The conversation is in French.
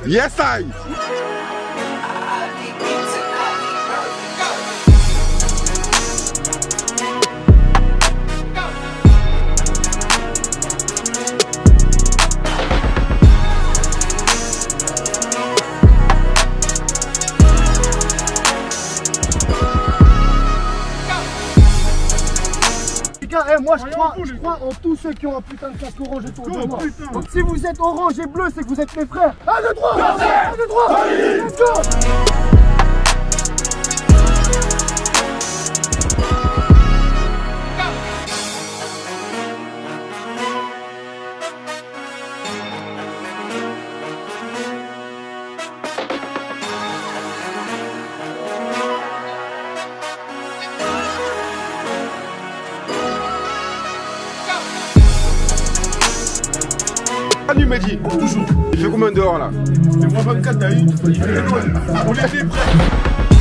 Yes, I. Eh, moi je crois en tous ceux qui ont un putain de casque orange autour de moi. Donc si vous êtes orange et bleu, c'est que vous êtes mes frères. 1, 2, 3, 1, 2, 3, let's go. Manu m'a dit, toujours. Il fait combien dehors là? C'est moins 24, t'as eu. On était prêts.